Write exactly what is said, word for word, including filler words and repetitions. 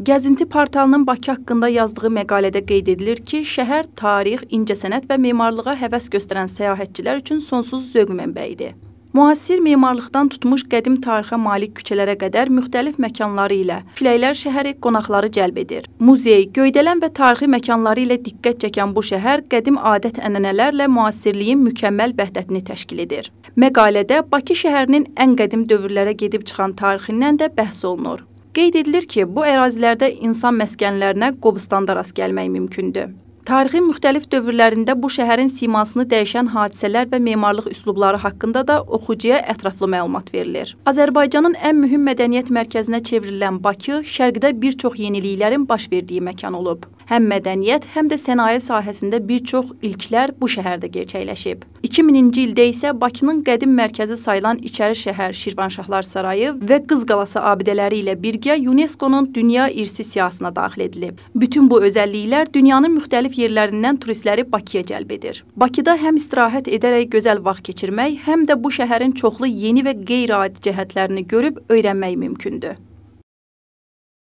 Gəzinti portalının Bakı haqqında yazdığı məqalədə qeyd edilir ki, şəhər tarix, incəsənət və memarlığa həvəs göstərən səyahətçilər üçün sonsuz zövq mənbəyidir. Müasir memarlıqdan tutmuş qədim tarixə malik küçələrə qədər müxtəlif məkanları ilə Küləklər şəhəri qonaqları cəlb edir. Muzey, göydələn və tarixi məkanları ilə diqqət çəkən bu şəhər qədim adət-ənənələrlə müasirliyin mükəmməl vəhdətini təşkil edir. Məqalədə Bakı şəhərinin ən qədim dövrlərə gedib çıxan tarixindən də bəhs olunur. Qeyd edilir ki, bu ərazilərdə insan məskənlərinə Qobustanda rast gəlmək mümkündür. Tarixin müxtəlif dövrlərində bu şəhərin simasını dəyişən hadisələr və memarlıq üslubları haqqında da oxucuya ətraflı məlumat verilir. Azərbaycanın ən mühüm mədəniyyət mərkəzinə çevrilən Bakı, şərqdə bir çox yeniliklərin baş verdiyi məkan olub. Həm mədəniyyət, həm də sənaye sahəsində bir çox ilklər bu şəhərdə gerçəkləşib. iki mininci ildə isə Bakının qədim mərkəzi sayılan İçəri şəhər Şirvanşahlar Sarayı və Qız Qalası abidələri ilə birgə UNESCO-nun Dünya İrsi siyahısına daxil edilib. Bütün bu özəlliklər dünyanın müxtəlif yerlərindən turistləri Bakıya cəlb edir. Bakıda həm istirahət edərək gözəl vaxt keçirmək, həm də bu şəhərin çoxlu yeni və qeyri-adi cəhətlərini görüb öyrənmək mümkündür.